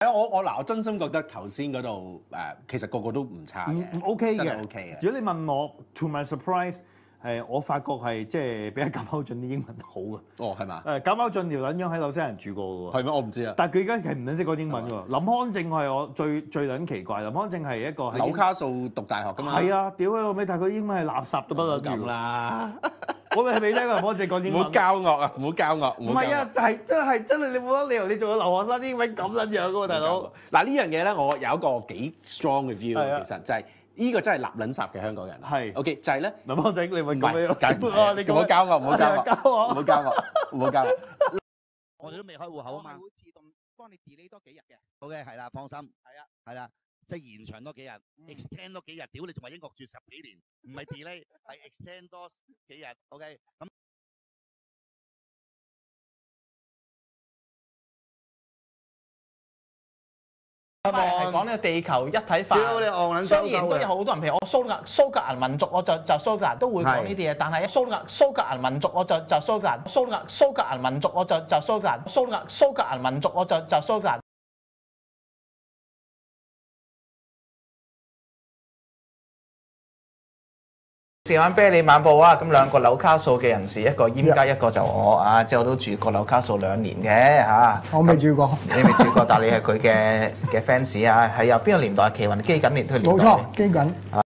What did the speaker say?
我真心覺得頭先嗰度其實個個都唔差嘅 ，OK 真係嘅 OK 嘅。 如果你問我 ，to my surprise， 我發覺係即係比阿簡貓俊啲英文好嘅。 哦，係嘛？ 簡貓俊條撚樣喺紐西蘭住過嘅喎。 係咩？我唔知啊。 但係佢而家係唔撚識講英文喎。林康正係我最撚奇怪，林康正係一個紐卡素讀大學㗎嘛。 係啊，屌佢老味，但係佢英文係垃圾到不得了咁啦。 我咪係未聽過林康正講英文。 唔好交惡啊！唔好交惡。 唔係啊，就係真係你冇得理由，你做個留學生啲英文咁撚樣嘅喎，大佬。 嗱呢樣嘢咧，我有一個幾 strong 嘅 view 其實就係。呢個真係立撚霎嘅香港人。係 OK 就係咧， 林康正，你咪咁樣。 你唔好交我，唔好交我，唔好交我，唔好交我。 我哋都未開戶口啊嘛。 會自動幫你 delay 多幾日嘅。 好嘅，係啦，放心。係啦，即係延長多幾日，extend 多幾日。屌你仲話英國住10幾年，唔係 delay， 係 extend 多幾日。OK， 咁。 係講呢個地球一體化。雖然都有好多人，譬如我蘇格蘭民族，我就蘇格蘭都會講呢啲嘢，但係蘇格蘭民族我就蘇格蘭，蘇格蘭民族我就蘇格蘭，蘇格蘭民族我就蘇格蘭。試玩啤梨漫步啊！咁兩個紐卡素嘅人士，一個閹家，一個就我啊，即係我都住過紐卡素2年嘅嚇。 我未住過。 你未住過，但係你係佢嘅 fans 啊，係由邊個年代？奇雲基緊年代。 冇錯，基緊。